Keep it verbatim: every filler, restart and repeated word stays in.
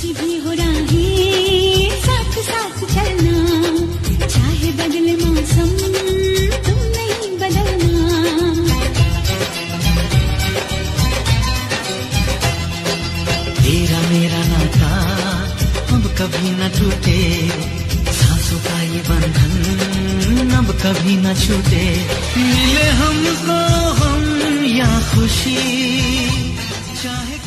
कैसी भी हो राहें साथ साथ चलना, चाहे बदले मौसम तुम नहीं बदलना। तेरा मेरा नाता अब कभी न टूटे, सांसों का ये बंधन अब कभी न छूटे। मिले हमको हम या खुशी, चाहे